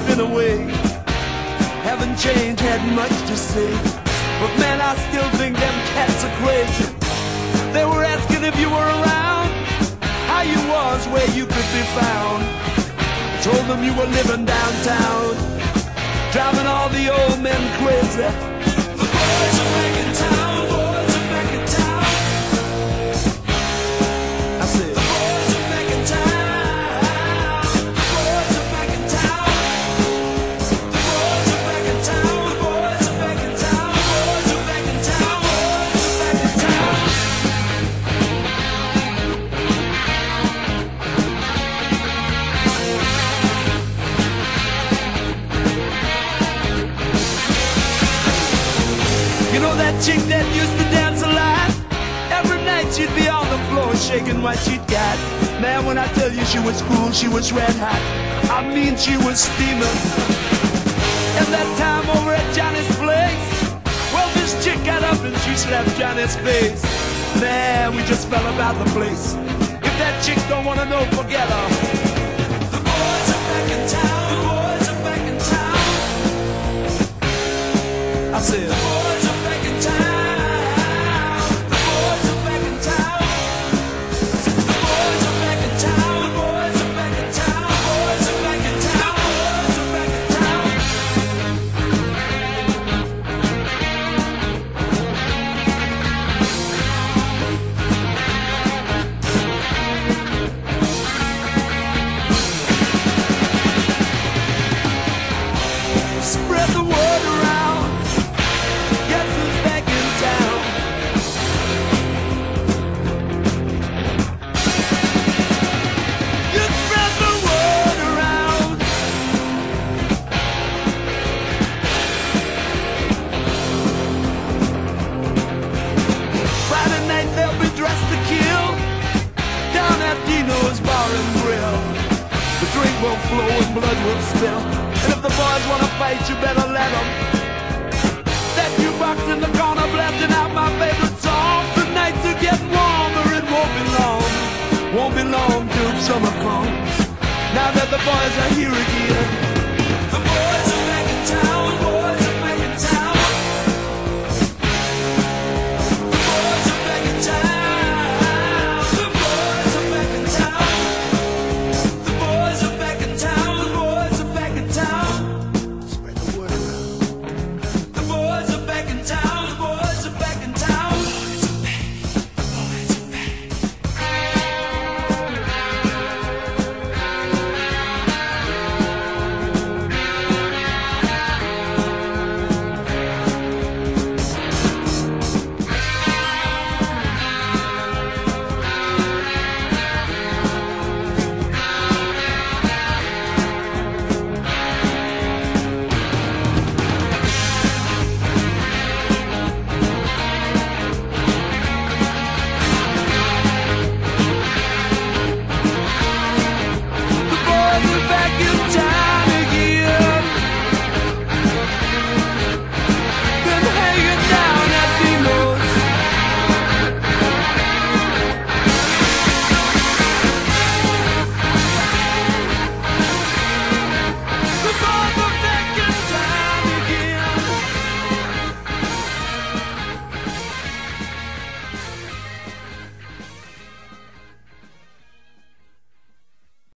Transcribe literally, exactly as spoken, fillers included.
been away. Haven't changed, had much to say. But man, I still think them cats are crazy. They were asking if you were around, how you was, where you could be found. I told them you were living downtown, driving all the old men crazy. The boys are back in town, boys are back in town. I said, the boys are back in town, the boys are back in town. The boys are back in town, the boys are back in town, the boys are back in town, boys are back in town. You know that chick that used to dance a lot? Every night she'd be on the floor shaking what she'd got. Man, when I tell you she was cool, she was red hot. I mean, she was steaming. And that time over at Johnny's place, well, this chick got up and she slapped Johnny's face. Man, we just fell about the place. If that chick don't wanna know, forget her. The boys are back in town, the boys are back in town. I said, the boys are back in town, the boys are back in town. The boys are back in town, the boys are back in town, the boys are back in town, the boys are back in town. Spread the word around. Guess who's back in town? You spread the word around. Friday night they'll be dressed to kill down at Dino's Bar and Grill. The drink will flow and blood will spill. And if the boys wanna fight, you better let them. That jukebox in the corner blasting out my favorite song. The nights are getting warmer, it won't be long. Won't be long till summer comes. Now that the boys are here again.